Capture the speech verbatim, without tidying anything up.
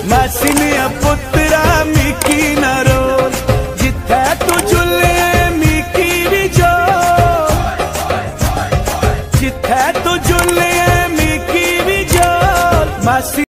मासी ने पुत्रा मिकी ना रोल जिथे तू झुले मिकी भी जो जिथे तू झुले मिकी भी जो मासी